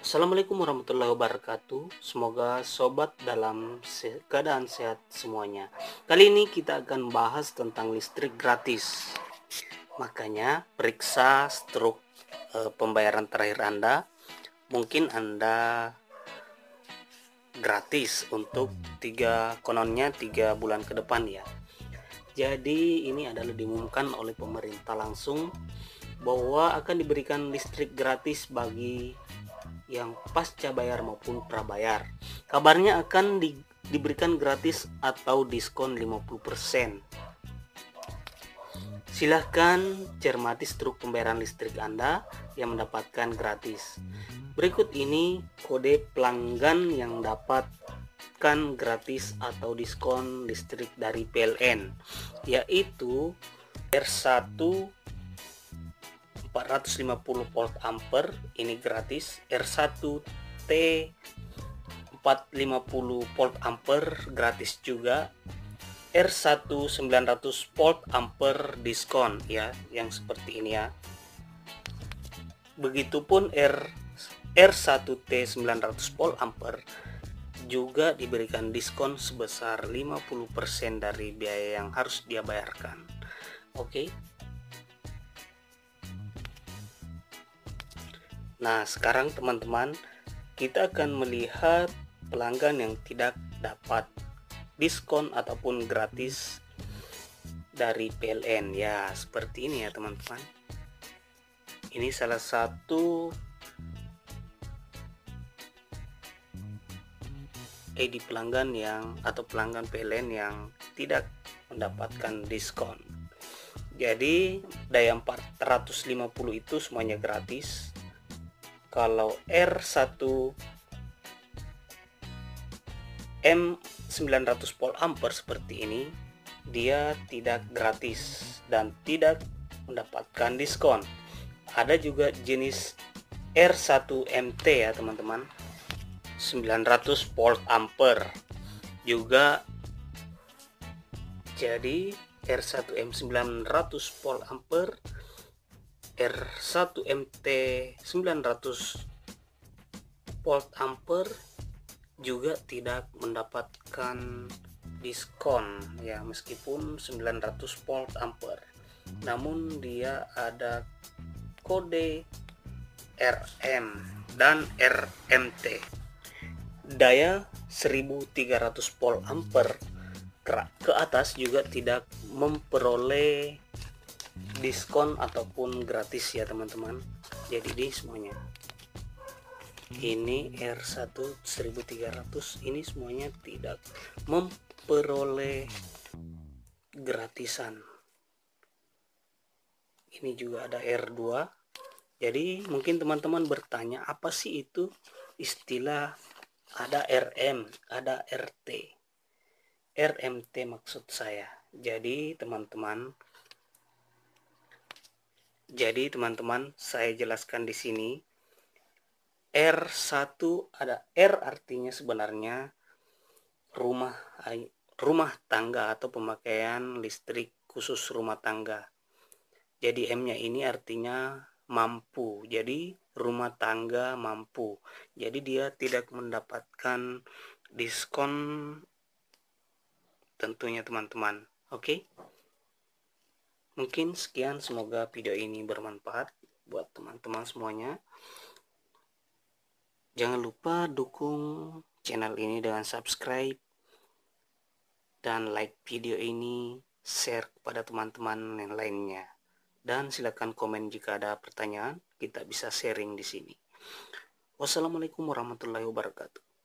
Assalamualaikum warahmatullahi wabarakatuh. Semoga sobat dalam keadaan sehat semuanya. Kali ini kita akan bahas tentang listrik gratis. Makanya periksa struk pembayaran terakhir Anda. Mungkin Anda gratis untuk kononnya 3 bulan ke depan ya. Jadi ini adalah diumumkan oleh pemerintah langsung bahwa akan diberikan listrik gratis bagi yang pasca bayar maupun prabayar. Kabarnya akan diberikan gratis atau diskon 50%. Silahkan cermati struk pembayaran listrik Anda yang mendapatkan gratis. Berikut ini kode pelanggan yang dapatkan gratis atau diskon listrik dari PLN, yaitu R1 450 volt ampere ini gratis, R1 T 450 volt ampere gratis juga, R1 900 volt ampere diskon ya, yang seperti ini ya. Begitupun R1 T 900 volt ampere juga diberikan diskon sebesar 50% dari biaya yang harus dia bayarkan. Oke. Nah, sekarang teman-teman, kita akan melihat pelanggan yang tidak dapat diskon ataupun gratis dari PLN ya, seperti ini ya teman-teman. Ini salah satu pelanggan pelanggan PLN yang tidak mendapatkan diskon. Jadi daya 450 itu semuanya gratis. Kalau R1 M 900 volt ampere seperti ini, dia tidak gratis dan tidak mendapatkan diskon. Ada juga jenis R1 MT ya teman-teman, 900 volt ampere juga. Jadi R1 M 900 volt ampere, R1 MT 900 volt ampere juga tidak mendapatkan diskon ya, meskipun 900 volt ampere, namun dia ada kode RM dan RMT. Daya 1300 volt ampere ke atas juga tidak memperoleh diskon ataupun gratis ya teman-teman. Jadi ini semuanya, ini R1 1300 ini semuanya tidak memperoleh gratisan. Ini juga ada R2. Jadi mungkin teman-teman bertanya, apa sih itu istilah ada RM, ada RT, RMT maksud saya. Jadi teman-teman, saya jelaskan di sini. R1 ada R, artinya sebenarnya rumah tangga atau pemakaian listrik khusus rumah tangga. Jadi M-nya ini artinya mampu. Jadi rumah tangga mampu. Jadi dia tidak mendapatkan diskon tentunya teman-teman. Oke. Mungkin sekian, semoga video ini bermanfaat buat teman-teman semuanya. Jangan lupa dukung channel ini dengan subscribe dan like video ini, share kepada teman-teman yang lainnya. Dan silakan komen jika ada pertanyaan, kita bisa sharing di sini. Wassalamualaikum warahmatullahi wabarakatuh.